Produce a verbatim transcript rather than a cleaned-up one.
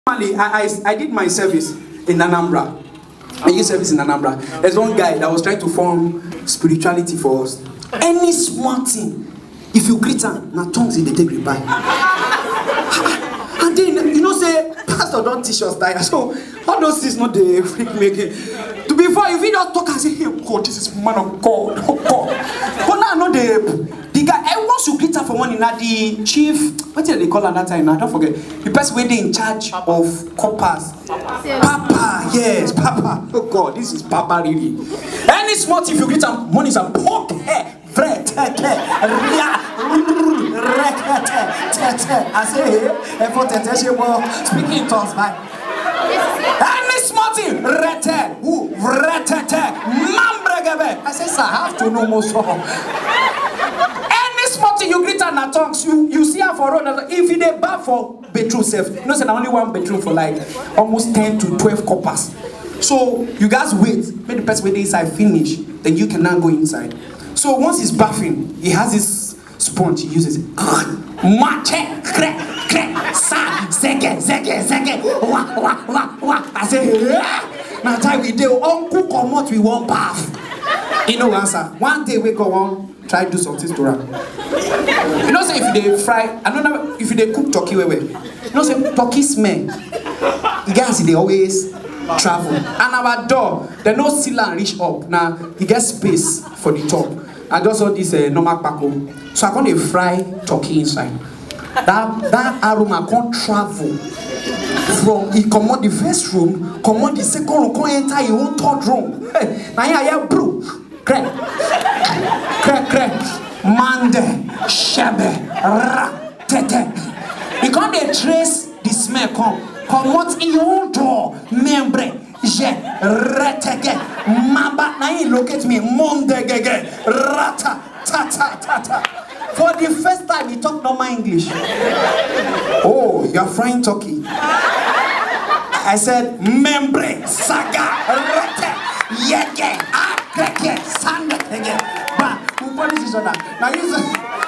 Normally, I, I, I did my service in Anambra. I did service in Anambra. There's one guy that was trying to form spirituality for us. Any small thing, if you greet him, now tongues in the take reply. And then, you know, say, Pastor don't teach us that. So, all those things not the freak making. To be fair, if you don't talk and say, hey, God, this is man of God, oh God. But now, no, the, the guy, and once you greet her for money, now the chief, what did they call her that time? Now, don't forget, the person waiting in charge of coppers. Papa. Papa, yes, Papa. Oh God, this is Papa really. Any small thing, if you greet her, money is a poke hair. I say, speaking in tongues, man. Any small thing, rete, who, retete, mambregebe. I say, sir, I have to know more so. Any small thing you greet her in tongues, you, you see her for road. If you dey bar for bedroom self, you know, say only one bedroom for like almost ten to twelve coppers. So you guys wait, make the person wait inside finish, then you can now go inside. So once he's bathing, he has this sponge, he uses it. Mache, crack, crack, sa, zeke, zeke, zeke, wa, wa, wa, wa. I say, yeah. Now time we do, uncle come out, we won't bath. You know answer. One day we go on, try to do something to run. You know say if they fry, I don't know if they cook turkey way way. You know say turkey smell. You guys they always travel. And our door, they no seal and reach up. Now you get space for the top. I just saw this uh, normal pako. So I can't fry turkey inside. That that aroma can't travel from he come out the first room, come out the second room, come enter your own third room. Hey, now here here bro, crack, crack, crack, mande, shebe, ra, tete. You can't they trace the smell come, come out in your own door, membre. Je retege maba na you locate me monde gege rata tata tata. For the first time he talk normal English. Oh, you're frying turkey. I said membre saga rete yege akeke sande gege. But who polish is on that? Now you